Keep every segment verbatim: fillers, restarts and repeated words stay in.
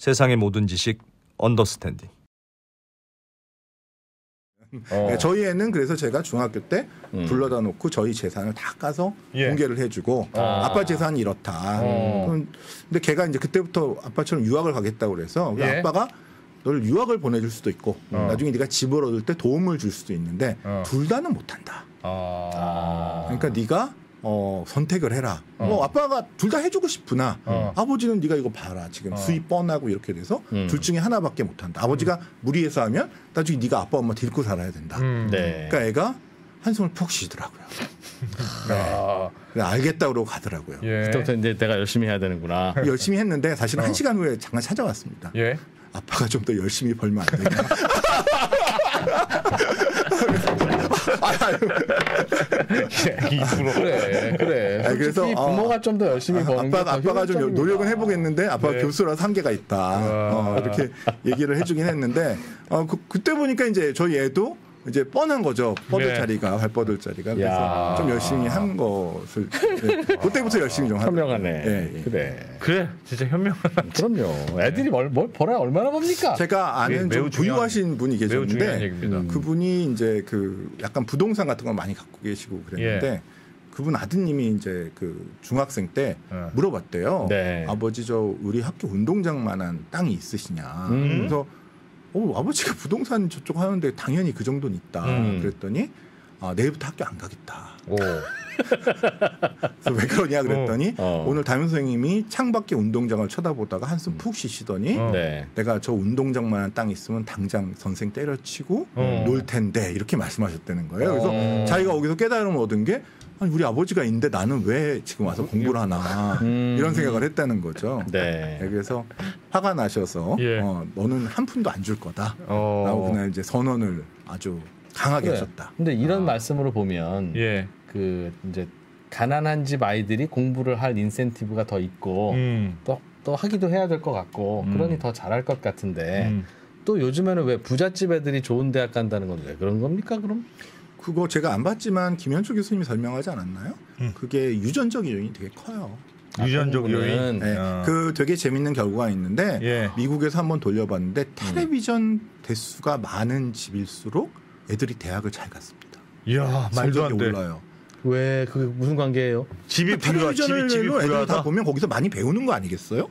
세상의 모든 지식 언더스탠딩. 어. 네, 저희 애는 그래서 제가 중학교 때 음. 불러다 놓고 저희 재산을 다 까서 예. 공개를 해주고 아. 아빠 재산이 이렇다. 어. 근데 걔가 이제 그때부터 아빠처럼 유학을 가겠다고 그래서 예. 아빠가 너를 유학을 보내줄 수도 있고 어. 나중에 네가 집을 얻을 때 도움을 줄 수도 있는데 어. 둘 다는 못한다. 아. 그러니까 네가 어, 선택을 해라. 어. 뭐 아빠가 둘 다 해주고 싶으나 어. 아버지는 네가 이거 봐라. 지금 어. 수입 뻔하고 이렇게 돼서 음. 둘 중에 하나밖에 못한다. 아버지가 음. 무리해서 하면 나중에 네가 아빠 엄마 딜고 살아야 된다. 음. 네. 그러니까 애가 한숨을 푹 쉬더라고요. 네. 네. 알겠다 그러고 가더라고요. 예. 그때부터 이제 내가 열심히 해야 되는구나. 열심히 했는데 사실은 어. 한 시간 후에 잠깐 찾아왔습니다. 예. 아빠가 좀 더 열심히 벌면 안 되냐. 그래 그래. 아니, 그래서 부모가 어, 좀 더 열심히 버는 아빠가 아빠가 좀 노력은 해보겠는데 아빠가 네. 교수라서 한계가 있다. 어, 이렇게 얘기를 해주긴 했는데 어, 그, 그때 보니까 이제 저희 애도 이제 뻔한 거죠. 뻗을 자리가 발 뻗을 자리가 그래서 야. 좀 열심히 한 것을 네. 그때부터 열심히 좀 현명하네. 네, 예. 그래 그래 진짜 현명하다. 그럼요. 애들이 뭘, 뭘 벌어야 얼마나 봅니까? 제가 아는 좀 부유하신 분이 계셨는데 음. 그분이 이제 그 약간 부동산 같은 걸 많이 갖고 계시고 그랬는데 예. 그분 아드님이 이제 그 중학생 때 어. 물어봤대요. 네. 아버지 저 우리 학교 운동장만한 땅이 있으시냐. 음. 그래서 어, 아버지가 부동산 저쪽 하는데 당연히 그 정도는 있다. 음. 그랬더니 아, 내일부터 학교 안 가겠다. 오. 그래서 왜 그러냐 그랬더니 어. 오늘 담임 선생님이 창밖에 운동장을 쳐다보다가 한숨 푹 쉬시더니 어. 네. 내가 저 운동장만한 땅 있으면 당장 선생 때려치고 어. 놀 텐데 이렇게 말씀하셨다는 거예요. 그래서 어. 자기가 거기서 깨달음을 얻은 게 아니, 우리 아버지가 있는데 나는 왜 지금 와서 공부를 하나 음. 이런 생각을 했다는 거죠. 네. 네, 그래서 화가 나셔서 예. 어, 너는 한 푼도 안 줄 거다 어. 라고 그날 이제 선언을 아주 강하게 그래. 하셨다. 근데 이런 아. 말씀으로 보면 예. 그 이제 가난한 집 아이들이 공부를 할 인센티브가 더 있고 음. 또, 또 하기도 해야 될 것 같고 음. 그러니 더 잘할 것 같은데 음. 또 요즘에는 왜 부잣집 애들이 좋은 대학 간다는 건 왜 그런 겁니까 그럼? 그거 제가 안 봤지만 김현초 교수님이 설명하지 않았나요? 음. 그게 유전적 요인이 되게 커요. 유전적 아, 요인. 네. 어. 그 되게 재밌는 결과가 있는데 예. 미국에서 한번 돌려봤는데 텔레비전 음. 대수가 많은 집일수록 애들이 대학을 잘 갔습니다. 이야 말도 안 돼. 올라요. 왜 그게 무슨 관계예요? 집이 부유하, 집이 집이 부유하다 보면 거기서 많이 배우는 거 아니겠어요?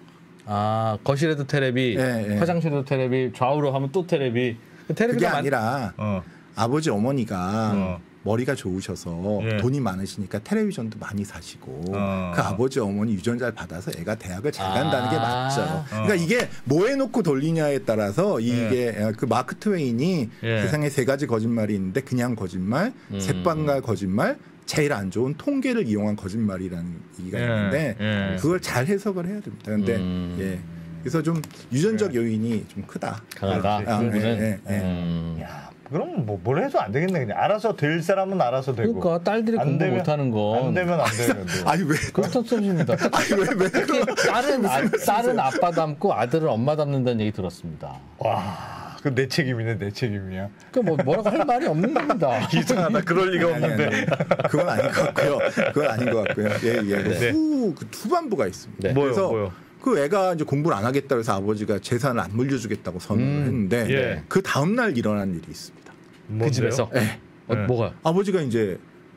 아 거실에도 테레비, 네, 네. 화장실에도 테레비, 좌우로 하면 또 테레비. 그게 아니라 어. 아버지 어머니가 어. 머리가 좋으셔서 예. 돈이 많으시니까 텔레비전도 많이 사시고 어. 그 아버지 어머니 유전자를 받아서 애가 대학을 잘 간다는 아. 게 맞죠. 어. 그러니까 이게 뭐 해놓고 돌리냐에 따라서 이게 예. 그 마크 트웨인이 예. 세상에 세 가지 거짓말이 있는데 그냥 거짓말, 음. 새빵갈 거짓말, 제일 안 좋은 통계를 이용한 거짓말이라는 얘기가 예. 있는데 예. 그걸 잘 해석을 해야 됩니다. 그런데 음. 예. 그래서 좀 유전적 요인이 좀 크다. 강하다. 아, 예, 예, 예. 음. 야, 그럼 뭐 뭘 해도 안 되겠네. 그냥 알아서 될 사람은 알아서 되고. 그러니까 딸들이 공부 못하는 건 안 되면 안 되는 거. 아니 왜? 그렇다는 소리입니다. 아니 왜 왜? 딸은 아, 딸은 아빠 닮고 아들은 엄마 닮는다는 얘기 들었습니다. 와, 그 내 책임이네, 내 책임이야. 그 뭐 뭐라고 할 말이 없는 겁니다. 이상하다. 그럴 리가 아니, 없는데. 아니, 아니. 그건 아닌 것 같고요. 그건 아닌 것 같고요. 예, 예. 네. 후, 그 투반부가 있습니다. 네. 그래서 뭐요, 뭐요? 그 애가 이제 공부를 안 하겠다 그래서 아버지가 재산을 안 물려주겠다고 선언을 음. 했는데 예. 그 다음 날 일어난 일이 있습니다. 뭔데요? 그 집에서? 네. 어, 네. 뭐가? 아버지가 이제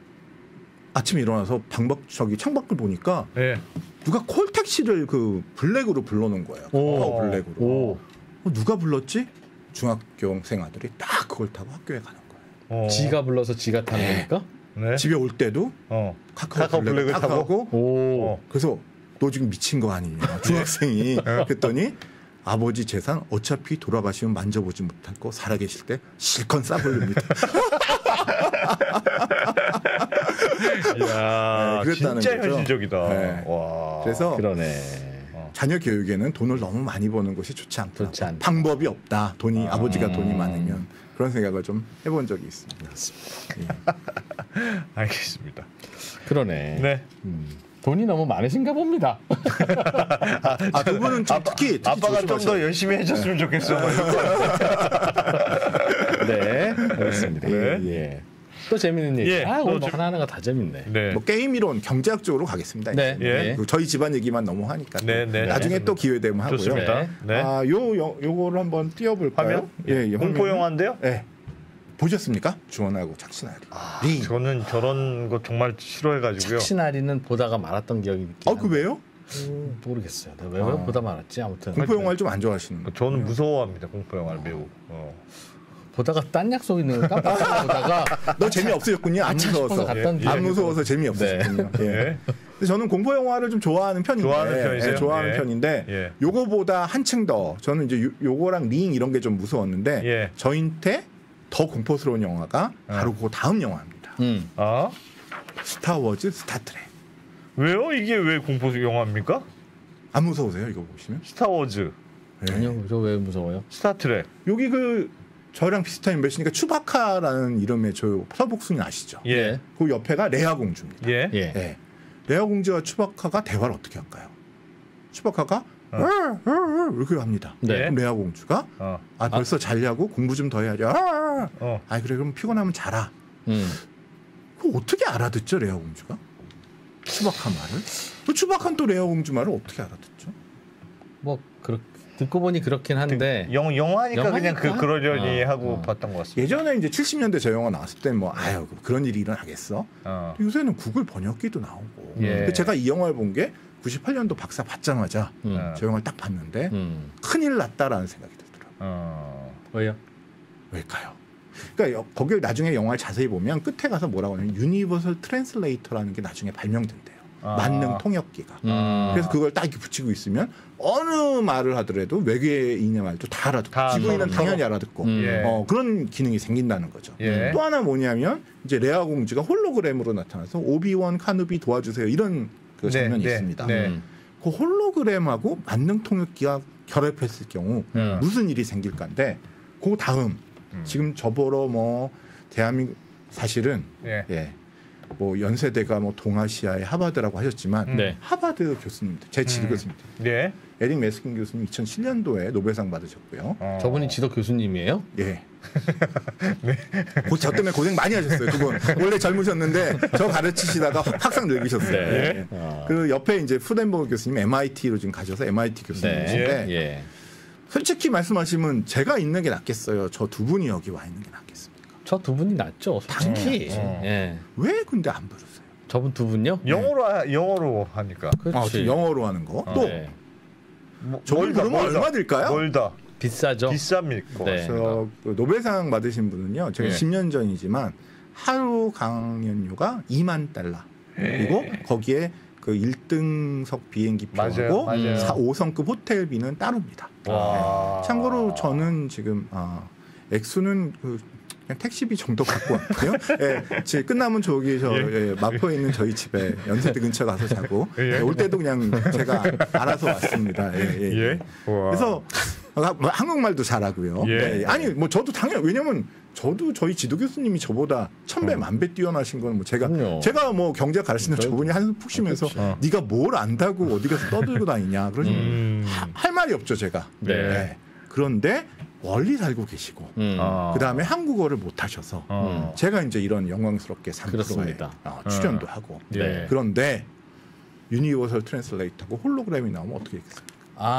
아침에 일어나서 방밖 저기 창밖을 보니까 예. 누가 콜택시를 그 블랙으로 불러놓은 거예요. 카카오 블랙으로. 오. 어, 누가 불렀지? 중학교생 아들이 딱 그걸 타고 학교에 가는 거예요. 어. 지가 불러서 지가 타는 거니까? 네. 집에 올 때도 어. 카카오, 카카오 블랙을, 블랙을 타고 타고 오. 어. 그래서 너 지금 미친 거 아니냐 중학생이 그랬더니 아버지 재산 어차피 돌아가시면 만져보지 못할 거 살아계실 때 실컷 싸버립니다. 이야, 네, 진짜 거죠. 현실적이다. 네. 와. 그래서 그러네. 자녀 교육에는 돈을 너무 많이 버는 것이 좋지 않다. 좋지 않다. 방법이 없다. 돈이 아. 아버지가 돈이 많으면 그런 생각을 좀 해본 적이 있습니다. 예. 알겠습니다. 그러네. 네. 음. 돈이 너무 많으신가 봅니다. 아, 아, 두 분은 좀 아빠, 특히, 특히 아빠가 좀 더 열심히 해줬으면 좋겠어. 네, 알겠습니다. 네. 예. 또 재밌는 얘기. 예, 아, 오늘 또 하나 하나가 다 재밌네. 네. 뭐 게임 이론, 경제학 쪽으로 가겠습니다. 네. 예. 저희 집안 얘기만 너무 하니까. 네, 네, 나중에 네. 또 기회 되면 하고요. 좋습니다. 네. 아, 요 요, 요거를 한번 띄워볼까요? 예, 예. 공포 영화인데요? 네. 보셨습니까? 주원하고 착신아리. 아, 저는 저런 거 정말 싫어해가지고요. 착신아리는 보다가 말았던 기억이 있긴 아, 그 왜요? 음, 모르겠어요. 내가 왜 아. 보다 말았지? 아무튼 공포 영화를 좀 안 좋아하시는 거예요? 저는 무서워합니다. 공포 영화를 매우. 어. 보다가 딴 약속 있는 걸 깜빡 보다가 너 재미 없으셨군요. 안 무서워서. 갔던 예, 안 무서워서 재미 없으셨군요. 네. 예. 예. 근데 저는 공포 영화를 좀 좋아하는 편인데, 좋아하는 편이세요? 예, 좋아하는 예. 편인데, 예. 요거보다 한층 더 저는 이제 요, 요거랑 링 이런 게 좀 무서웠는데, 예. 저한테 더 공포스러운 영화가 바로 어. 그 다음 영화입니다. 음. 아 스타워즈, 스타트랙. 왜요? 이게 왜 공포 영화입니까? 안 무서우세요? 이거 보시면? 스타워즈, 예. 아니요, 저 왜 무서워요? 스타트랙. 여기 그 저랑 비슷한 인물이니까 추바카라는 이름의 저 서복순이 아시죠? 예. 그 옆에가 레아 공주입니다. 예. 예. 예. 레아 공주와 추바카가 대화를 어떻게 할까요? 추바카가 어. 으, 으, 으, 이렇게 합니다. 네. 그럼 레아 공주가 어. 아 벌써 자려고 공부 좀 더 해야죠. 아, 어. 아 그래 그럼 피곤하면 자라. 음. 그거 어떻게 알아듣죠 레아 공주가? 추바카 말을? 그 추바카는 또 레아 공주 말을 어떻게 알아듣죠? 뭐 그렇 듣고 보니 그렇긴 한데 영 영화니까 그냥 그 영화니까? 그러려니 어, 하고 어. 봤던 것 같습니다. 예전에 이제 칠십 년대 저 영화 나왔을 때 뭐 아유 그런 일이 일어나겠어. 어. 요새는 구글 번역기도 나오고. 예. 근데 제가 이 영화를 본 게 구십팔 년도 박사 받자마자 음. 어. 저 영화를 딱 봤는데 음. 큰일 났다라는 생각이 들더라고요. 어. 왜요? 왜일까요? 그러니까 여- 거기 나중에 영화를 자세히 보면 끝에 가서 뭐라고 하냐면 유니버설 트랜슬레이터라는 게 나중에 발명된대요. 아. 만능 통역기가. 음. 그래서 그걸 딱 이렇게 붙이고 있으면 어느 말을 하더라도 외계인의 말도 다 알아듣고 다 지구인은 서로, 당연히 서로. 알아듣고 음. 예. 어, 그런 기능이 생긴다는 거죠. 예. 또 하나 뭐냐면 이제 레아 공주가 홀로그램으로 나타나서 오비원 카누비 도와주세요 이런 그 네, 장면이 네, 있습니다. 네. 음. 그 홀로그램하고 만능 통역기가 결합했을 경우 음. 무슨 일이 생길까인데 그 다음 음. 지금 저보러 뭐 대한민국 사실은 예. 예. 뭐 연세대가 뭐 동아시아의 하버드라고 하셨지만 네. 하버드 교수님들 제 지도 음. 교수님들 예. 에릭 메스킨 교수님 이천칠 년도에 노벨상 받으셨고요. 어. 저분이 지도 교수님이에요? 예. 고- 저 때문에 고생 많이 하셨어요. 두 분. 원래 젊으셨는데 저 가르치시다가 확- 확상 늙으셨어요. 네. 예. 아. 그 옆에 이제 푸덴버그 교수님 엠아이티로 지금 가셔서 엠아이티 교수님이신데 네. 예. 솔직히 말씀하시면 제가 있는 게 낫겠어요. 저 두 분이 여기 와 있는 게 낫겠습니까? 저 두 분이 낫죠, 솔직히. 어. 예. 왜 근데 안 부르세요? 저분 두 분요? 영어로 하- 영어로 하니까. 그렇지. 아, 지금 영어로 하는 거. 어. 또 네. 뭐, 저분 멀다, 그러면 멀다. 얼마 들까요? 멀다. 비싸죠. 비쌉니까? 네. 저 그 노벨상 받으신 분은요. 제가 예. 십 년 전이지만 하루 강연료가 이만 달러. 그리고 거기에 그 일 등석 비행기 맞아요, 표하고 맞아요. 사, 오 성급 호텔비는 따로입니다. 와. 네. 참고로 저는 지금 아, 액수는 그 그냥 택시비 정도 갖고 왔고요. 예, 제 끝나면 저기 저 예. 예, 마포에 있는 저희 집에 연세대 근처 가서 자고 예. 예, 올 때도 그냥 제가 알아서 왔습니다. 예, 예. 예. 와. 그래서 아, 뭐 한국말도 잘하고요. 예. 네. 아니 뭐 저도 당연 왜냐면 저도 저희 지도 교수님이 저보다 천배 어. 만배 뛰어나신 건 뭐 제가 그럼요. 제가 뭐 경제 가르치는 저분이 한숨 푹 쉬면서 어. 네가 뭘 안다고 어디 가서 떠들고 다니냐 그러시면 음. 하- 할 말이 없죠 제가. 네. 그런데 멀리 살고 계시고 음. 어. 그 다음에 한국어를 못 하셔서 어. 제가 이제 이런 영광스럽게 삼 프로에 그렇습니다. 어, 출연도 하고 예. 그런데 유니버설 트랜슬레이터하고 홀로그램이 나오면 어떻게 되겠습니까?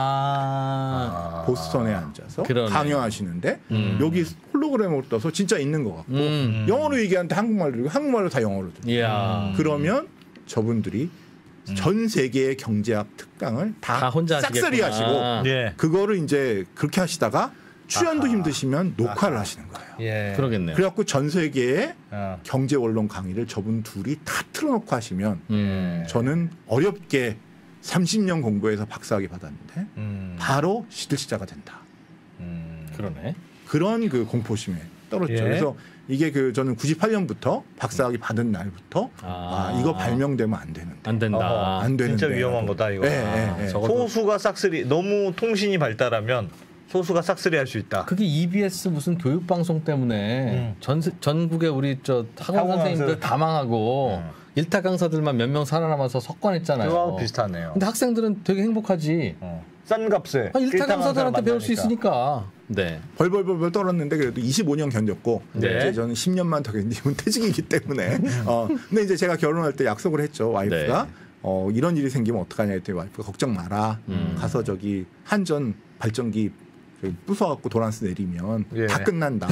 아. 아. 보스턴에 앉아서 그러네. 강연하시는데 음. 여기 홀로그램으로 떠서 진짜 있는 것 같고 음. 영어로 얘기하는데 한국말로 들리고 한국말로 다 영어로 들리고 이야. 그러면 저분들이 전 세계의 경제학 특강을 다, 다 혼자 싹쓸이 하시겠구나. 하시고 예. 그거를 이제 그렇게 하시다가 출연도 아하. 힘드시면 녹화를 하시는 거예요. 예. 그러겠네요. 그래갖고 전 세계의 어. 경제 원론 강의를 저분 둘이 다 틀어놓고 하시면 음. 저는 어렵게 삼십 년 공부해서 박사학위 받았는데 음. 바로 시들시자가 된다. 음. 그러네. 그런 그 공포심에 떨었죠. 예. 그래서 이게 그 저는 구십팔 년부터 박사학위 받은 날부터 아. 아, 이거 발명되면 안 되는데. 안 된다. 어허. 안 되는데. 진짜 위험한 거다 이거. 예, 예, 아, 예. 저거- 소수가 싹쓸이 너무 통신이 발달하면 소수가 싹쓸이할 수 있다. 그게 이비에스 무슨 교육 방송 때문에 음. 전 전국에 우리 저 학원, 학원 선생님들 다 망하고 음. 일타 강사들만 몇 명 살아남아서 석관했잖아요. 그거하고 비슷하네요. 근데 학생들은 되게 행복하지. 어. 싼 값에 아, 일타 강사들한테 배울 수 있으니까. 네. 벌벌벌벌 떨었는데 그래도 이십오 년 견뎠고 네. 이제 저는 십 년만 더 견디면 퇴직이기 때문에. 어. 근데 이제 제가 결혼할 때 약속을 했죠. 와이프가. 네. 어, 이런 일이 생기면 어떡하냐 했더니 와이프가 걱정 마라. 음. 가서 저기 한전 발전기 부숴갖고 도란스 내리면 예. 다 끝난다.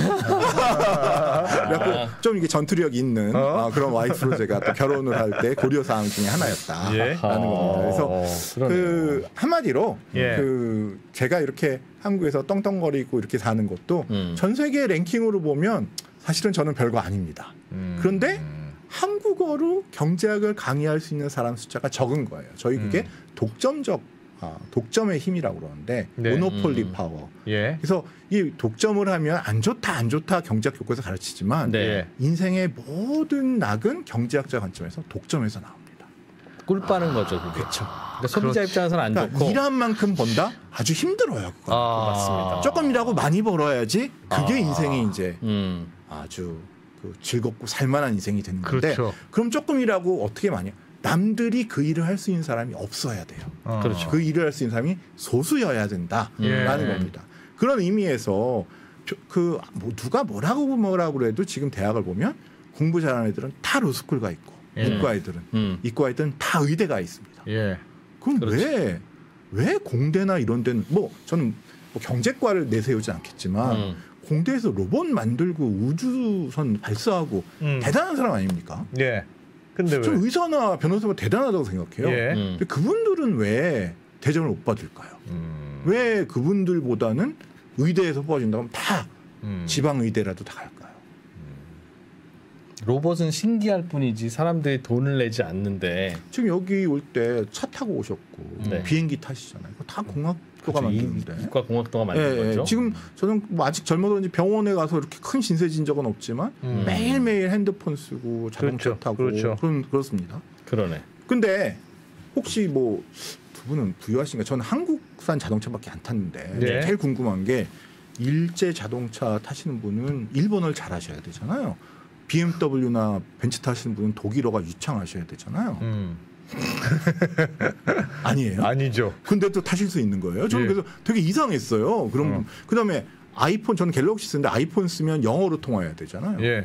그래갖고 좀 이게 전투력 있는 어? 어, 그런 와이프로 제가 또 결혼을 할 때 고려 사항 중에 하나였다라는 예. 겁니다. 그래서 어, 그 한마디로 예. 그 제가 이렇게 한국에서 떵떵거리고 이렇게 사는 것도 음. 전 세계 랭킹으로 보면 사실은 저는 별거 아닙니다. 음. 그런데 한국어로 경제학을 강의할 수 있는 사람 숫자가 적은 거예요. 저희 그게 음. 독점적 아, 독점의 힘이라고 그러는데 네. 모노폴리 음. 파워. 예. 그래서 이 독점을 하면 안 좋다 안 좋다 경제학 교과에서 가르치지만 네. 인생의 모든 낙은 경제학자 관점에서 독점에서 나옵니다. 꿀 빠는 아, 거죠. 그게. 그렇죠. 그러니까 소비자 그렇지. 입장에서는 안 그러니까 좋고. 일한 만큼 번다? 아주 힘들어요. 아, 맞습니다. 조금 일하고 많이 벌어야지 그게 아. 인생이 이제 음. 아주 그 즐겁고 살만한 인생이 되는 건데 그렇죠. 그럼 조금 일하고 어떻게 많이 남들이 그 일을 할 수 있는 사람이 없어야 돼요. 어. 그렇죠. 그 일을 할 수 있는 사람이 소수여야 된다라는 예. 겁니다. 그런 의미에서 그 뭐 누가 뭐라고 뭐라고 해도 지금 대학을 보면 공부 잘하는 애들은 다 로스쿨 가 있고 예. 이과 애들은 음. 이과 애들은 다 의대가 있습니다. 예. 그럼 왜 왜 공대나 이런 데는 뭐 저는 뭐 경제과를 내세우지 않겠지만 음. 공대에서 로봇 만들고 우주선 발사하고 음. 대단한 사람 아닙니까? 예. 근데 왜? 저 의사나 변호사가 대단하다고 생각해요. 예. 음. 근데 그분들은 왜 대접을 못 받을까요? 음. 왜 그분들보다는 의대에서 뽑아준다고 하면 다 음. 지방의대라도 다 갈까요? 음. 로봇은 신기할 뿐이지 사람들이 돈을 내지 않는데 지금 여기 올 때 차 타고 오셨고 네. 비행기 타시잖아요. 다 공학도가 만드는데. 이과 공학도가 만든 네, 거죠. 지금 저는 뭐 아직 젊어서 병원에 가서 이렇게 큰 신세 진 적은 없지만 음. 매일매일 핸드폰 쓰고 자동차 그렇죠. 타고 그렇죠. 그런 그렇습니다. 그러네. 근데 혹시 뭐 두 분은 부유하신가? 저는 한국산 자동차밖에 안 탔는데 네. 제일 궁금한 게 일제 자동차 타시는 분은 일본어를 잘 하셔야 되잖아요. 비엠더블유나 벤츠 타시는 분은 독일어가 유창하셔야 되잖아요. 음. 아니에요? 아니죠. 근데 또 타실 수 있는 거예요. 저는 예. 그래서 되게 이상했어요. 그럼 어. 그다음에 아이폰 저는 갤럭시 쓰는데 아이폰 쓰면 영어로 통화해야 되잖아요. 예.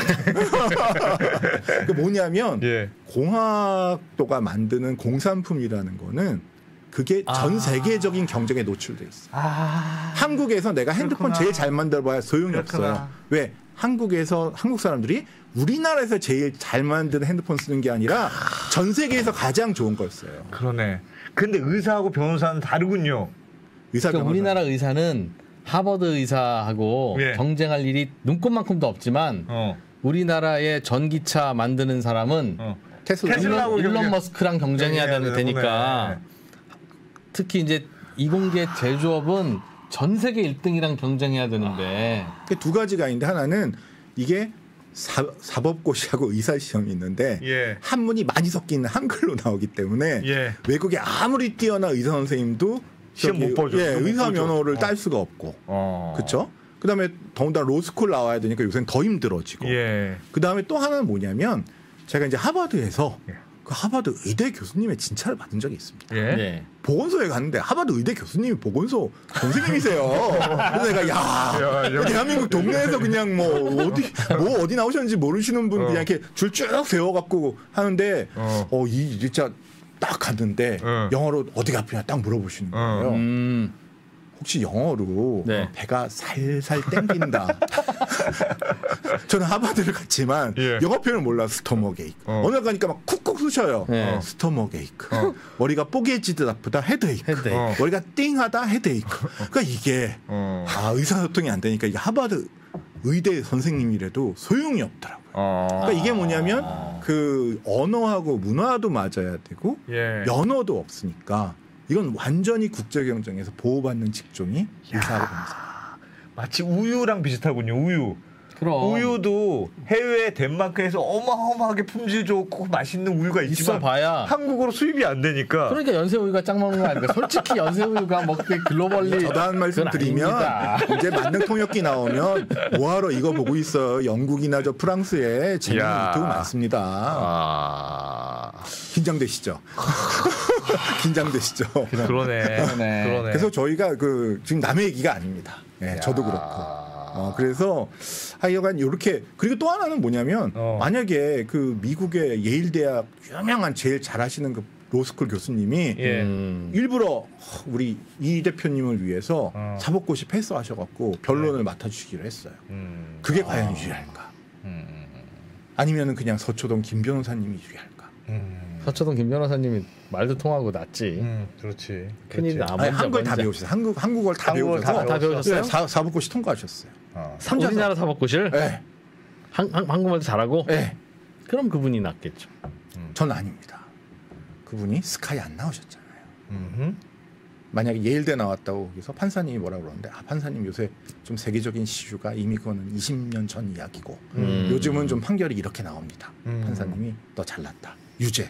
그 뭐냐면 예. 공학도가 만드는 공산품이라는 거는 그게 아. 전 세계적인 경쟁에 노출돼 있어. 아. 한국에서 내가 핸드폰 그렇구나. 제일 잘 만들어봐야 소용이 그렇구나. 없어요. 왜? 한국에서 한국 사람들이 우리나라에서 제일 잘 만드는 핸드폰 쓰는 게 아니라 전 세계에서 가장 좋은 걸 써요. 그러네. 근데 의사하고 변호사는 다르군요. 의사 그러니까 우리나라 의사는 하버드 의사하고 예. 경쟁할 일이 눈꼽만큼도 없지만 어. 우리나라의 전기차 만드는 사람은 어. 테슬라, 일론, 일론 머스크랑 경쟁해야 되는 되니까 특히 이제 이공계 제조업은 전 세계 일 등이랑 경쟁해야 되는데 그 두 가지가 있는데 하나는 이게 사, 사법고시하고 의사시험이 있는데 예. 한문이 많이 섞인 한글로 나오기 때문에 예. 외국에 아무리 뛰어난 의사 선생님도 시험 못 보죠. 예, 의사 면허를 어. 딸 수가 없고 어. 그렇죠? 그다음에 더군다나 로스쿨 나와야 되니까 요새는 더 힘들어지고 예. 그다음에 또 하나는 뭐냐면 제가 이제 하버드에서 예. 그 하버드 의대 교수님의 진찰을 받은 적이 있습니다. 예? 네. 보건소에 갔는데 하버드 의대 교수님이 보건소 선생님이세요. 그래서 내가 야, 야 대한민국 동네에서 그냥 뭐 어디 뭐 어디 나오셨는지 모르시는 분 어. 그냥 이렇게 줄 쭉 세워갖고 하는데 어, 어 이 진짜 딱 갔는데 어. 영어로 어디가 아프냐 딱 물어보시는 거예요. 어. 음. 혹시 영어로 네. 배가 살살 땡긴다. 저는 하버드를 갔지만 예. 영어 표현을 몰라. 스토머 게이크. 어. 어느 날 가니까 막 쿡쿡 쑤셔요. 네. 스토머 게이크. 어. 머리가 뽀개지듯 아프다. 헤드에이크. 헤드에이크. 어. 머리가 띵하다. 헤드에이크. 그러니까 이게 어. 아, 의사소통이 안 되니까 이게 하버드 의대 선생님이라도 소용이 없더라고요. 어. 그러니까 이게 뭐냐면 그 언어하고 문화도 맞아야 되고 예. 연어도 없으니까 이건 완전히 국제 경쟁에서 보호받는 직종이 의사하고 변호사. 마치 우유랑 비슷하군요. 우유. 그럼. 우유도 해외 덴마크에서 어마어마하게 품질 좋고 맛있는 우유가 있지만 있어봐야 한국으로 수입이 안 되니까. 그러니까 연세 우유가 짱 먹는 거 아닙니까? 솔직히 연세 우유가 뭐 그게 글로벌리. 저도 한 말씀 드리면 이제 만능 통역기 나오면 뭐하러 이거 보고 있어요. 영국이나 저 프랑스에 재미있는 유튜브 많습니다. 아... 긴장되시죠? 긴장되시죠? 그러네. 그러네. 그러네. 그래서 저희가 그 지금 남의 얘기가 아닙니다. 네, 저도 그렇고. 어, 그래서 하여간 이렇게 그리고 또 하나는 뭐냐면 어. 만약에 그 미국의 예일 대학 유명한 제일 잘하시는 그 로스쿨 교수님이 예. 음. 일부러 우리 이 대표님을 위해서 어. 사법고시 패스하셔갖고 변론을 네. 맡아주시기로 했어요. 음. 그게 아. 과연 유리할까? 음. 아니면은 그냥 서초동 김 변호사님이 유리할까? 음. 서초동 김 변호사님이 말도 통하고 낫지. 음, 그렇지. 큰일이 나. 한국을 다 배우셨어요. 한국 한국어를 다 배우셔서 다 배우셨어요. 네, 사, 사법고시 통과하셨어요. 어. 우리나라 사법고시를? 네. 한, 한, 한국말도 잘하고? 네. 그럼 그분이 낫겠죠. 음. 전 아닙니다. 그분이 스카이 안 나오셨잖아요. 음흠. 만약에 예일대 나왔다고 해서 판사님이 뭐라고 그러는데 아 판사님 요새 좀 세계적인 이슈가 이미 그거는 이십 년 전 이야기고 음. 요즘은 좀 판결이 이렇게 나옵니다. 음. 판사님이 너 잘났다. 유죄.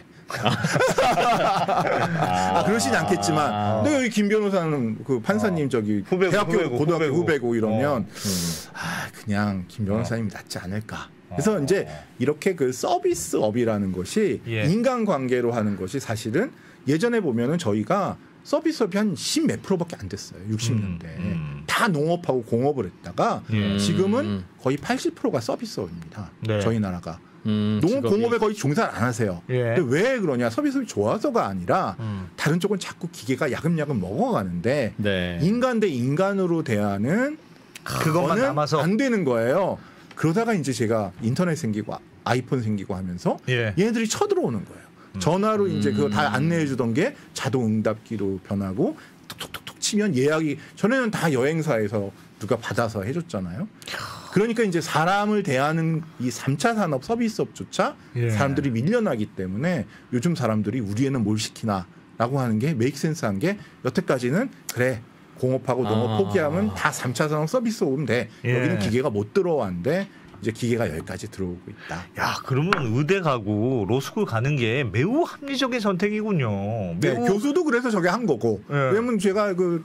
아, 그러진 않겠지만 아. 근데 여기 김 변호사는 그 판사님 아. 저기 후배고, 대학교 후배고, 고등학교 후배고, 후배고 이러면 어. 음. 아 그냥 김 변호사님이 어. 낫지 않을까. 그래서 어. 이제 이렇게 그 서비스업이라는 것이 예. 인간관계로 하는 것이 사실은 예전에 보면은 저희가 서비스업이 한 십 몇 프로밖에 안 됐어요. 육십 년대 음, 음. 다 농업하고 공업을 했다가 음. 지금은 거의 팔십 퍼센트가 서비스업입니다. 네. 저희 나라가. 음, 농업 직업이. 공업에 거의 종사를 안 하세요. 예. 근데 왜 그러냐? 서비스업이 좋아서가 아니라 음. 다른 쪽은 자꾸 기계가 야금야금 먹어가는데 네. 인간 대 인간으로 대하는 그것만 남아서 안 되는 거예요. 그러다가 이제 제가 인터넷 생기고 아이폰 생기고 하면서 예. 얘네들이 쳐들어오는 거예요. 음. 전화로 음. 이제 그거 다 안내해 주던 게 자동 응답기로 변하고 톡톡톡톡 치면 예약이 전에는 다 여행사에서 누가 받아서 해줬잖아요. 그러니까 이제 사람을 대하는 이 삼 차 산업 서비스업조차 예. 사람들이 밀려나기 때문에 요즘 사람들이 우리에는 뭘 시키나라고 하는 게 메이크 센스한 게 여태까지는 그래 공업하고 농업 아. 포기하면 다 삼 차 산업 서비스업은 돼. 예. 여기는 기계가 못 들어왔는데 이제 기계가 여기까지 들어오고 있다. 야, 그러면 의대 가고 로스쿨 가는 게 매우 합리적인 선택이군요. 매우... 네, 교수도 그래서 저게 한 거고. 예. 왜냐면 제가 그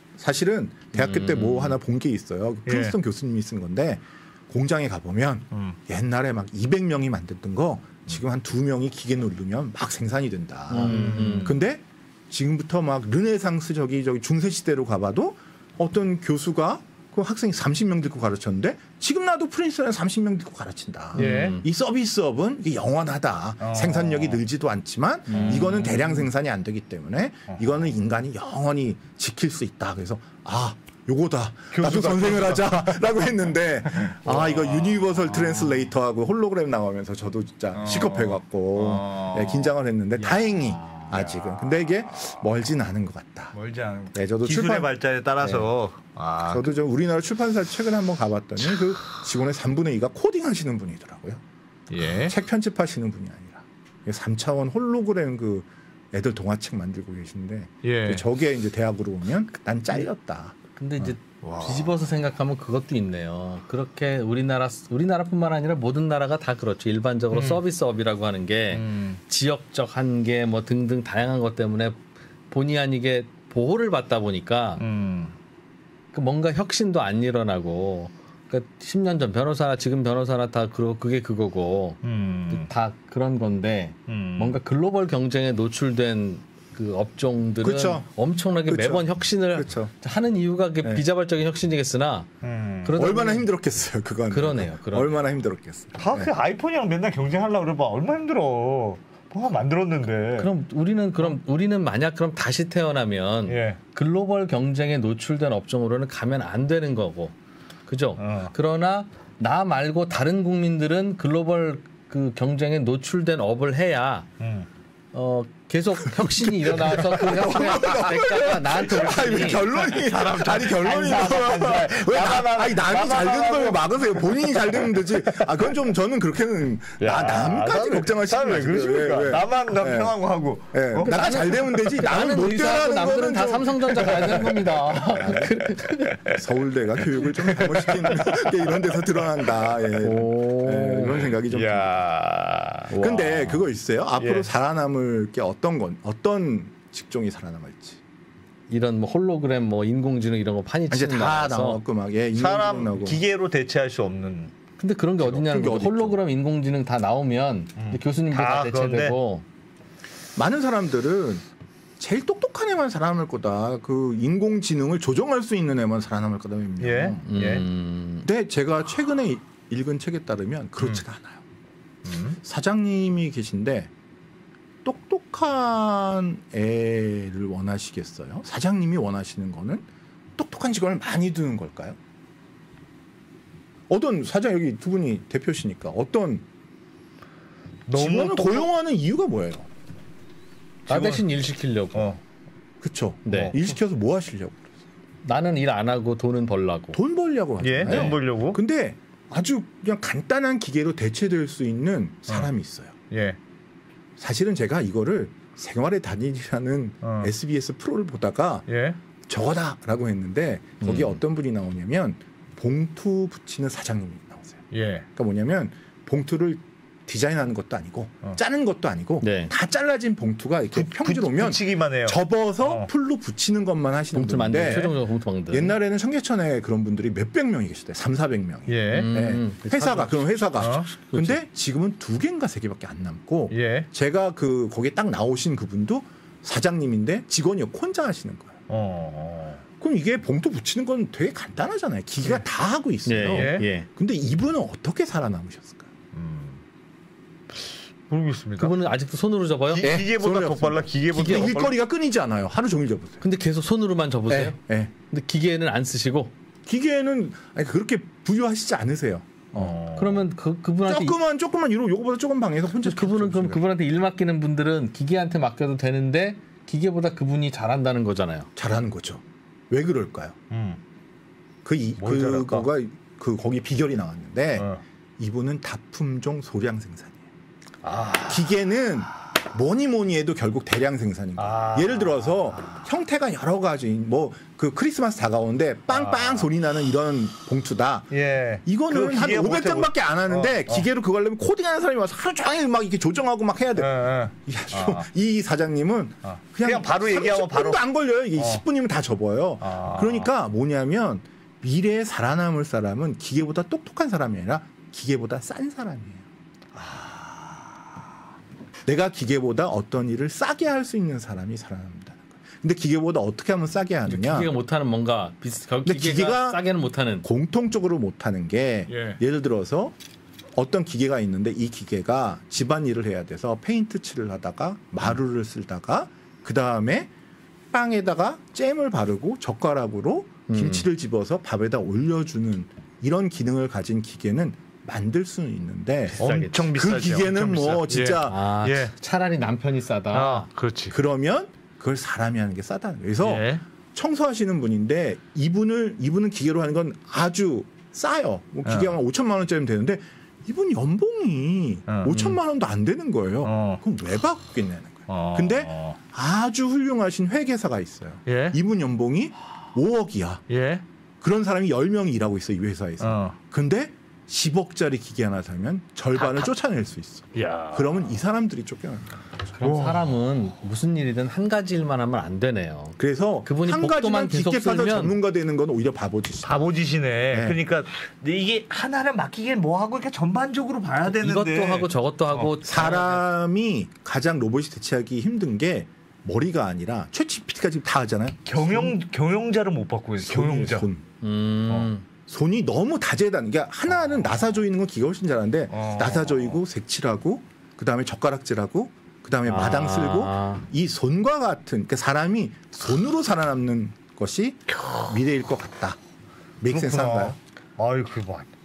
사실은 대학교 음. 때 뭐 하나 본 게 있어요. 프린스턴 예. 교수님이 쓴 건데 공장에 가보면 음. 옛날에 막 이백 명이 만들던 거 지금 한 두 명이 기계 누르면 막 생산이 된다. 음. 근데 지금부터 막 르네상스 저기 저기 중세 시대로 가봐도 어떤 교수가 그 학생이 삼십 명 듣고 가르쳤는데 지금 나도 프린스턴에 삼십 명 듣고 가르친다. 예. 이 서비스업은 이게 영원하다. 어. 생산력이 늘지도 않지만 음. 이거는 대량 생산이 안 되기 때문에 어. 이거는 인간이 영원히 지킬 수 있다. 그래서 아 요거다. 나도 선생을 하자라고 했는데 아 이거 유니버설 트랜슬레이터하고 홀로그램 나오면서 저도 진짜 어. 시겁해갖고 어. 네, 긴장을 했는데 야. 다행히 아직은. 근데 이게 멀진 않은 것 같다. 멀지 않은. 네, 저도 기술의 출판... 발전에 따라서. 네. 아. 저도 좀 우리나라 출판사 최근에 한번 가봤더니 그 직원의 삼분의 이가 코딩하시는 분이더라고요. 예. 책 편집하시는 분이 아니라 삼 차원 홀로그램 그 애들 동화책 만들고 계신데 예. 저게 이제 대학으로 오면 난 잘렸다. 근데 이제 어. 뒤집어서 생각하면 그것도 있네요. 그렇게 우리나라 우리나라뿐만 아니라 모든 나라가 다 그렇죠. 일반적으로 음. 서비스업이라고 하는 게 음. 지역적 한계 뭐 등등 다양한 것 때문에 본의 아니게 보호를 받다 보니까 음. 그 뭔가 혁신도 안 일어나고 그러니까 십 년 전 변호사나 지금 변호사나 다 그, 그게 그거고 음. 다 그런 건데 음. 뭔가 글로벌 경쟁에 노출된 그 업종들은 그쵸. 엄청나게 그쵸. 매번 혁신을 그쵸. 하는 이유가 네. 비자발적인 혁신이겠으나 음. 얼마나 힘들었겠어요. 그건 그러네요. 그러네. 얼마나 힘들었겠어요. 다 그 네. 아이폰이랑 맨날 경쟁하려고 그래봐. 얼마나 힘들어. 뭐 만들었는데. 그럼 우리는 그럼 우리는 만약 그럼 다시 태어나면 예. 글로벌 경쟁에 노출된 업종으로는 가면 안 되는 거고, 그죠? 어. 그러나 나 말고 다른 국민들은 글로벌 그 경쟁에 노출된 업을 해야. 음. 어, 계속 혁신이 일어나서 그 혁신의 대가가 나한테 아니 결론이 사람 아니 결론이 왜 나, 아니 남이 잘 되는 걸 막으세요. 본인이 잘 되면 되지. 아 그건 좀 저는 그렇게는 나 남까지 걱정하시는 왜 그러십니까? 왜, 왜. 나만 나 네. 편하고 하고 네. 어? 나가 잘 되면 되지. 나는 못 되라는 남들은 다 삼성전자 가야 되는 겁니다. 서울대가 교육을 좀 잘못시킨 게 이런 데서 드러난다. 예. 네, 이런 생각이 좀. 야. 근데 그거 있어요. 앞으로 예. 살아남을 게 어떤 건 어떤 직종이 살아남을지. 이런 뭐 홀로그램 뭐 인공지능 이런 거 판이 치는 다 나왔고 막 예, 사람 나오고. 기계로 대체할 수 없는. 근데 그런 게 어디냐는 거. 홀로그램 인공지능 다 나오면 음. 교수님들 다, 다 대체되고. 많은 사람들은 제일 똑똑한 애만 살아남을 거다. 그 인공지능을 조정할 수 있는 애만 살아남을 거다. 예. 예. 음. 근데 제가 최근에 읽은 책에 따르면 그렇지가 음. 않아요. 음. 사장님이 계신데 똑똑한 애를 원하시겠어요? 사장님이 원하시는 거는 똑똑한 직원을 많이 두는 걸까요? 어떤 사장 여기 두 분이 대표시니까 어떤 직원을 똑똑... 고용하는 이유가 뭐예요? 나 대신 일 시키려고. 어. 그렇죠. 네. 일 시켜서 뭐 하시려고? 나는 일 안 하고 돈은 벌라고. 돈 벌려고 하잖아요. 예, 돈 벌려고. 근데 아주 그냥 간단한 기계로 대체될 수 있는 사람이 어. 있어요. 예. 사실은 제가 이거를 생활의 단일이라는 어. 에스비에스 프로를 보다가 예. 저거다라고 했는데 거기에 음. 어떤 분이 나오냐면 봉투 붙이는 사장님이 나오세요. 예. 그러니까 뭐냐면 봉투를 디자인하는 것도 아니고 어. 짜는 것도 아니고 네. 다 잘라진 봉투가 이렇게 부, 평지로면 붙이기만 해요. 접어서 어. 풀로 붙이는 것만 하시는 봉투 분인데 최종적으로 봉투 만들. 옛날에는 청계천에 그런 분들이 몇백 명이 계셨대요. 삼사백 명이. 예. 음, 네. 회사가 그런 회사가. 어. 근데 지금은 두 개인가 세 개밖에 안 남고 예. 제가 그 거기에 딱 나오신 그분도 사장님인데 직원이 혼자 하시는 거예요. 어. 그럼 이게 봉투 붙이는 건 되게 간단하잖아요. 기계가 예. 다 하고 있어요. 예. 예. 근데 이분은 어떻게 살아남으셨을까요? 모르겠습니다. 그분은 아직도 손으로 접어요? 기, 기계보다 더 빨라. 기계보다 기계 일거리가 끊이지 않아요. 하루 종일 접으세요. 근데 계속 손으로만 접으세요? 네. 네. 근데 기계는 안 쓰시고? 기계는 아니, 그렇게 부유하시지 않으세요. 어. 그러면 그 그분한테 조금만 조금만 이러 요거보다 조금 방에서 혼자 그분은 그럼 그분한테 일 맡기는 분들은 기계한테 맡겨도 되는데 기계보다 그분이 잘한다는 거잖아요. 잘하는 거죠. 왜 그럴까요? 음. 그 이, 그거가 그 거기 비결이 나왔는데 어. 이분은 다품종 소량 생산이에요. 아. 기계는 뭐니 뭐니 해도 결국 대량 생산인 거예요. 아. 예를 들어서 형태가 여러 가지 뭐 그 크리스마스 다가오는데 빵빵 아. 소리 나는 이런 봉투다. 예. 이거는 한 오백 장밖에 안 하는데 어, 어. 기계로 그걸 하려면 코딩하는 사람이 와서 하루 종일 막 이렇게 조정하고 막 해야 돼. 예, 예. 아. 이 사장님은 아. 그냥, 그냥 바로 얘기하고 바로 안 걸려요. 이게 어. 십 분이면 다 접어요. 아. 그러니까 뭐냐면 미래에 살아남을 사람은 기계보다 똑똑한 사람이 아니라 기계보다 싼 사람이에요. 내가 기계보다 어떤 일을 싸게 할 수 있는 사람이 살아남는다는 거예요. 근데 기계보다 어떻게 하면 싸게 하느냐? 기계가 못하는 뭔가 비슷. 기계가, 기계가 싸게는 못하는. 공통적으로 못하는 게 예. 예를 들어서 어떤 기계가 있는데 이 기계가 집안일을 해야 돼서 페인트 칠을 하다가 마루를 쓸다가 그 다음에 빵에다가 잼을 바르고 젓가락으로 음. 김치를 집어서 밥에다 올려주는 이런 기능을 가진 기계는 만들 수는 있는데 엄청 그 기계는 뭐 비싸. 진짜 예. 아, 예. 차라리 남편이 싸다. 아, 그렇지. 그러면 그걸 사람이 하는 게 싸다는 거예요. 그래서 예. 청소하시는 분인데 이분을 이분은 기계로 하는 건 아주 싸요. 뭐 기계가 어. 오천만 원짜리면 되는데 이분 연봉이 어, 오천만 원도 안 되는 거예요. 어. 그럼 왜 바꾸겠냐는 거예요. 어. 근데 아주 훌륭하신 회계사가 있어요. 예. 이분 연봉이 오억이야. 예. 그런 사람이 열 명이 일하고 있어요. 이 회사에서. 어. 근데 십억짜리 기계 하나 사면 절반을 가, 가. 쫓아낼 수 있어. 야. 그러면 이 사람들이 쫓겨난다. 그럼 오. 사람은 무슨 일이든 한 가지 일만 하면 안 되네요. 그래서 그분이 한 가지만 깊게 파서 전문가 되는 건 오히려 바보짓. 바보짓이네. 네. 그러니까 이게 하나를 맡기기엔 뭐 하고 이렇게 전반적으로 봐야 되는데 이것도 하고 저것도 하고 어. 사람이 가장 로봇이 대체하기 힘든 게 머리가 아니라 챗지피티가 지금 다 하잖아요. 경영 경영자를 못 바꾸고 있어요. 경영자. 손. 음. 어. 손이 너무 다재다능. 그러니까 하나는 어. 나사 조이는 건 기가 훨씬 잘하는데 어. 나사 조이고 색칠하고 그다음에 젓가락질하고 그다음에 아. 마당 쓸고 이 손과 같은 그러니까 사람이 손으로 살아남는 것이 미래일 것 같다. 메이크센스한가요? 아유 그 뭐.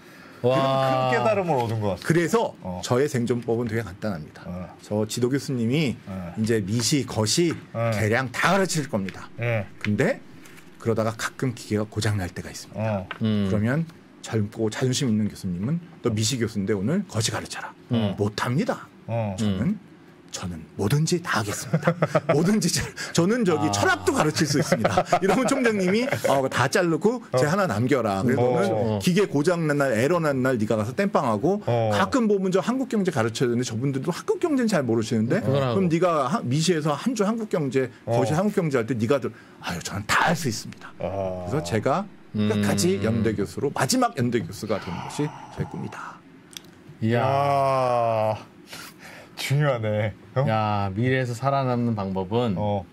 와. 큰 깨달음을 얻은 것 같습니다. 그래서 어. 저의 생존법은 되게 간단합니다. 어. 저 지도 교수님이 어. 이제 미시, 거시, 어. 계량 다 가르칠 겁니다. 예. 근데 그러다가 가끔 기계가 고장 날 때가 있습니다. 어. 음. 그러면 젊고 자존심 있는 교수님은 너 미시 교수인데 오늘 거시 가르쳐라. 음. 못합니다. 어. 저는 음. 저는 뭐든지 다 하겠습니다. 뭐든지 잘, 저는 저기 아. 철학도 가르칠 수 있습니다. 이러면 총장님이 어, 다 자르고 어. 제 하나 남겨라. 그래서는 어. 기계 고장 난 날, 에러 난 날 네가 가서 땜빵하고 어. 가끔 보면 저 한국경제 가르쳐야 되는데 저분들도 한국경제는 잘 모르시는데 음. 그럼 네가 하, 미시에서 한 주 한국경제 거시 어. 한국경제 할 때 네가 들 아유 저는 다 할 수 있습니다. 아. 그래서 제가 음. 끝까지 연대 교수로 마지막 연대 교수가 되는 것이 저의 꿈이다. 이야. 야. 중요하네. 어? 야, 미래에서 살아남는 방법은 어.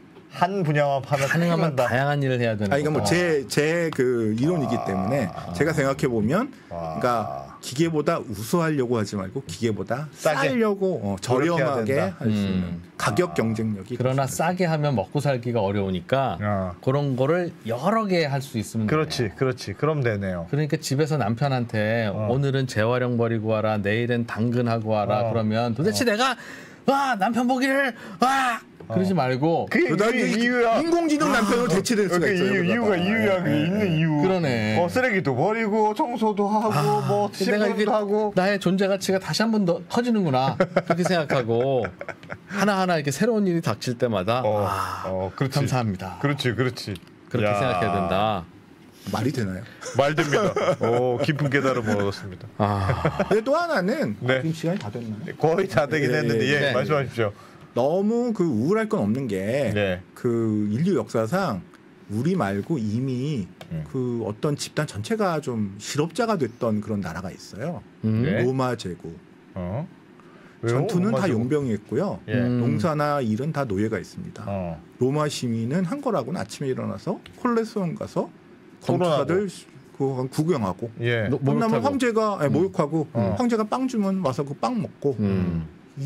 한 분야만 파면 가능하면 다양한 일을 해야 되는 아니, 그러니까 뭐 제 제 그 이론이기 때문에 제가 생각해 보면, 그러니까 기계보다 우수하려고 하지 말고 기계보다 싸게. 싸려고 어, 저렴하게 할 수 있는 음. 가격 경쟁력이. 그러나 있습니다. 싸게 하면 먹고 살기가 어려우니까 어. 그런 거를 여러 개 할 수 있으면 그렇지, 되네요. 그렇지. 그럼 되네요. 그러니까 집에서 남편한테 어. 오늘은 재활용 버리고 와라, 내일은 당근하고 와라. 어. 그러면 도대체 내가 와 남편 보기를 와 그러지 말고 그게 그러다 이유, 이- 이유야. 인공지능 남편으로 대체될 수가 그 있어요. 이유, 이유가 이유야. 그 있는 이유. 그러네. 어, 쓰레기도 버리고 청소도 하고 뭐 내가 이게 신문도 하고. 나의 존재 가치가 다시 한 번 더 커지는구나 그렇게 생각하고 하나하나 이렇게 새로운 일이 닥칠 때마다 어, 아, 어, 그렇지. 감사합니다. 그렇지, 그렇지. 그렇게 야. 생각해야 된다. 말이 되나요? 말 됩니다. 오, 깊은 깨달음을 얻었습니다. 아, 근데 또 하나는 네. 지금 시간이 다 됐나요? 거의 다 되긴 예, 했는데 예, 네. 말씀하십시오. 너무 그 우울할 건 없는 게 그 네. 인류 역사상 우리 말고 이미 음. 그 어떤 집단 전체가 좀 실업자가 됐던 그런 나라가 있어요. 음. 네. 로마 제국. 어? 왜요? 전투는 다 엄마도- 용병이었고요. 예. 음. 농사나 일은 다 노예가 있습니다. 어. 로마 시민은 한 거라고는 아침에 일어나서 콜레세움 가서 토론하고. 검투사들 그 구경하고 예. 노- 끝나면 목욕하고. 황제가 아니, 목욕하고 어. 황제가 빵 주면 와서 그 빵 먹고 음.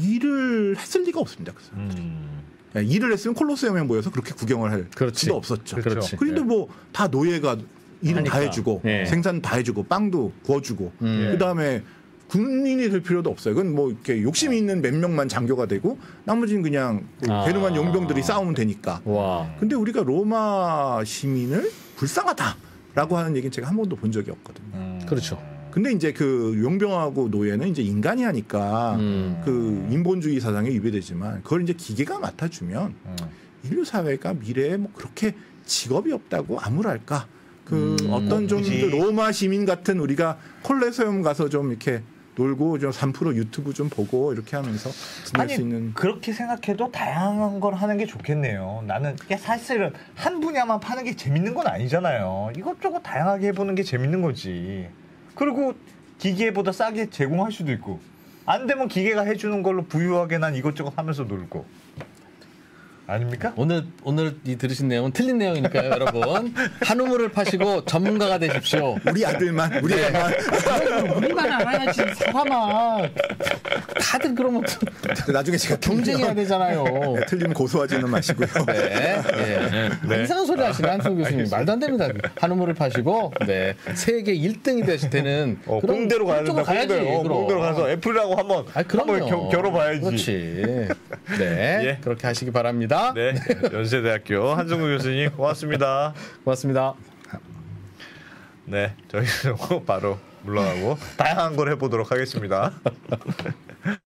일을 했을 리가 없습니다. 그 사람. 음. 야, 일을 했으면 콜로세움에 모여서 그렇게 구경을 할 그렇지. 수도 없었죠. 그렇지. 그런데 뭐 다 노예가 일은 다 하니까. 해주고 예. 생산 다 해주고 빵도 구워주고 음. 그 다음에 군인이 될 필요도 없어요. 그건 뭐 이렇게 욕심이 있는 몇 명만 장교가 되고 나머지는 그냥 그 아. 게르만 용병들이 싸우면 되니까. 와. 근데 우리가 로마 시민을 불쌍하다라고 하는 얘기는 제가 한 번도 본 적이 없거든요. 음. 그렇죠. 근데 이제 그 용병하고 노예는 이제 인간이 하니까 음. 그 인본주의 사상에 위배되지만 그걸 이제 기계가 맡아주면 음. 인류 사회가 미래에 뭐 그렇게 직업이 없다고 암울할까? 그 음, 어떤 좀 굳이. 그 로마 시민 같은 우리가 콜레세움 가서 좀 이렇게 놀고 좀 삼 프로 유튜브 좀 보고 이렇게 하면서 지낼 아니 수 있는. 그렇게 생각해도 다양한 걸 하는 게 좋겠네요. 나는 이게 사실은 한 분야만 파는 게 재밌는 건 아니잖아요. 이것저것 다양하게 해보는 게 재밌는 거지. 그리고 기계보다 싸게 제공할 수도 있고 안 되면 기계가 해주는 걸로 부유하게 난 이것저것 하면서 놀고. 아닙니까? 오늘 오늘 이 들으신 내용은 틀린 내용이니까요, 여러분. 한우물을 파시고 전문가가 되십시오. 우리 아들만 우리 네. 애만 우리만 알아야지 사람아. 다들 그러면 나중에 제가 경쟁해야 되잖아요. 네, 틀리면 고소하지는 마시고요. 네. 예. 네. 이상한 소리 하시네 한승우 교수님. 말도 안 됩니다. 한우물을 파시고 네. 세계 일 등이 되는 어, 그런 공대로 가야 된다. 가야지. 공대로, 어, 그럼. 공대로 가서 애플이라고 한번 아니, 그럼요. 한번 겨, 겨뤄봐야지. 그렇지. 네. 예. 그렇게 하시기 바랍니다. 네, 연세대학교 한승우 교수님 고맙습니다. 고맙습니다. 네, 저희는 바로 물러가고 다양한 걸 해보도록 하겠습니다.